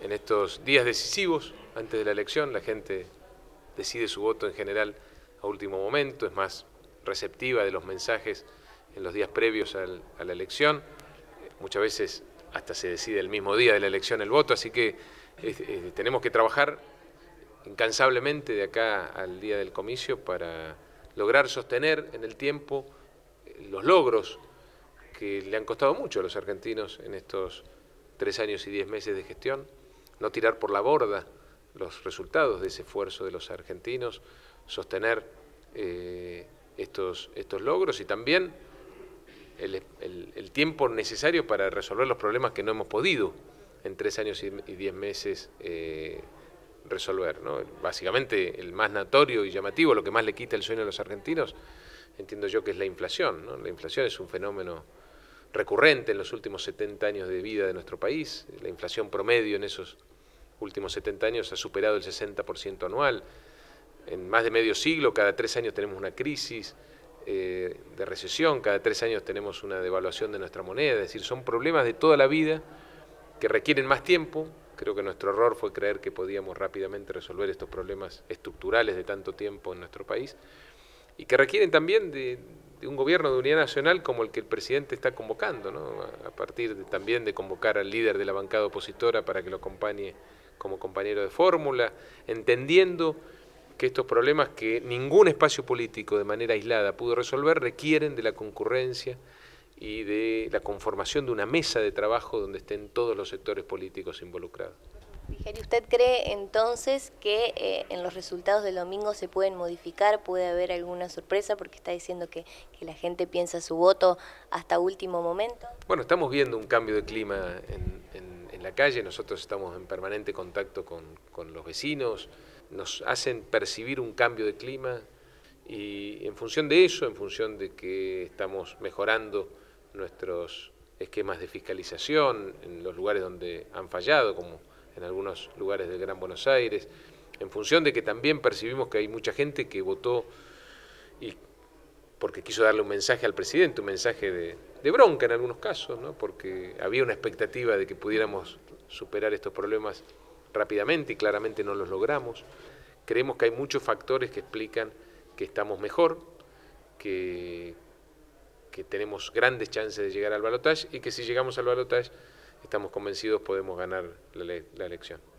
En estos días decisivos, antes de la elección, la gente decide su voto en general a último momento, es más receptiva de los mensajes en los días previos a la elección. Muchas veces hasta se decide el mismo día de la elección el voto, así que tenemos que trabajar incansablemente de acá al día del comicio para lograr sostener en el tiempo los logros que le han costado mucho a los argentinos en estos 3 años y 10 meses de gestión, no tirar por la borda los resultados de ese esfuerzo de los argentinos, sostener estos logros y también el tiempo necesario para resolver los problemas que no hemos podido en 3 años y 10 meses resolver, ¿no? Básicamente el más notorio y llamativo, lo que más le quita el sueño a los argentinos, entiendo yo que es la inflación, ¿no? La inflación es un fenómeno recurrente en los últimos 70 años de vida de nuestro país. La inflación promedio en esos últimos 70 años ha superado el 60% anual. En más de medio siglo, cada 3 años tenemos una crisis de recesión, cada 3 años tenemos una devaluación de nuestra moneda, es decir, son problemas de toda la vida que requieren más tiempo. Creo que nuestro error fue creer que podíamos rápidamente resolver estos problemas estructurales de tanto tiempo en nuestro país y que requieren también de un gobierno de unidad nacional como el que el presidente está convocando, ¿no? A partir también de convocar al líder de la bancada opositora para que lo acompañe como compañero de fórmula, entendiendo que estos problemas que ningún espacio político de manera aislada pudo resolver requieren de la concurrencia y de la conformación de una mesa de trabajo donde estén todos los sectores políticos involucrados. Frigerio, ¿usted cree entonces que en los resultados del domingo se pueden modificar, puede haber alguna sorpresa porque está diciendo que la gente piensa su voto hasta último momento? Bueno, estamos viendo un cambio de clima en la calle, nosotros estamos en permanente contacto con los vecinos, nos hacen percibir un cambio de clima y en función de eso, en función de que estamos mejorando nuestros esquemas de fiscalización en los lugares donde han fallado, como en algunos lugares del Gran Buenos Aires, en función de que también percibimos que hay mucha gente que votó y porque quiso darle un mensaje al presidente, un mensaje de bronca en algunos casos, ¿no? Porque había una expectativa de que pudiéramos superar estos problemas rápidamente y claramente no los logramos. Creemos que hay muchos factores que explican que estamos mejor, que tenemos grandes chances de llegar al balotaje y que si llegamos al balotaje estamos convencidos podemos ganar la elección.